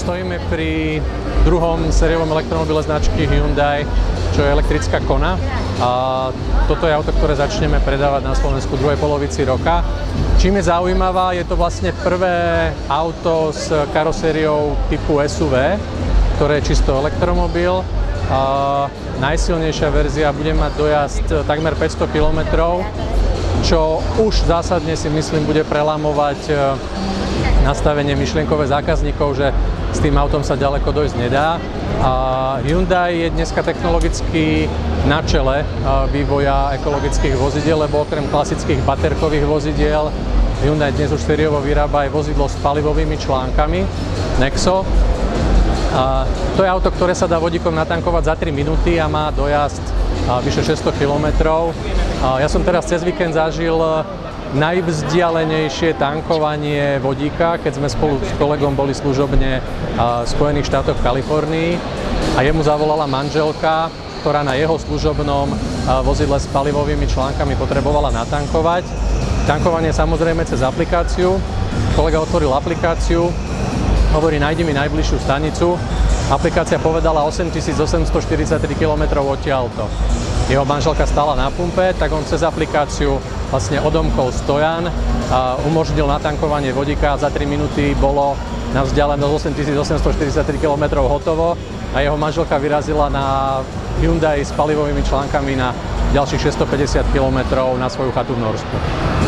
Stojíme pri druhom sériovom elektromobile značky Hyundai, čo je elektrická Kona. A toto je auto, ktoré začneme predávať na Slovensku v druhej polovici roka. Čím je zaujímavá, je to vlastne prvé auto s karosériou typu SUV, ktoré je čisto elektromobil. Najsilnejšia verzia bude mať dojazd takmer 500 km, čo už zásadne si myslím bude prelámovať nastavenie myšlienkové zákazníkov, že s tým autom sa ďaleko dojsť nedá. Hyundai je dneska technologicky na čele vývoja ekologických vozidiel, lebo okrem klasických baterkových vozidiel Hyundai dnes už sériovo vyrába aj vozidlo s palivovými článkami Nexo. To je auto, ktoré sa dá vodíkom natankovať za 3 minúty a má dojazd vyše 600 km. Ja som teraz cez víkend zažil najvzdialenejšie tankovanie vodíka, keď sme spolu s kolegom boli služobne v Spojených štátoch v Kalifornii a jemu zavolala manželka, ktorá na jeho služobnom vozidle s palivovými článkami potrebovala natankovať. Tankovanie samozrejme cez aplikáciu. Kolega otvoril aplikáciu, hovorí, nájdi mi najbližšiu stanicu. Aplikácia povedala 8843 km odtiaľto. Jeho manželka stála na pumpe, tak on cez aplikáciu vlastne odomkol stojan a umožnil natankovanie vodíka. Za 3 minúty bolo na vzdialenosť 8843 km hotovo a jeho manželka vyrazila na Hyundai s palivovými článkami na ďalších 650 km na svoju chatu v Norsku.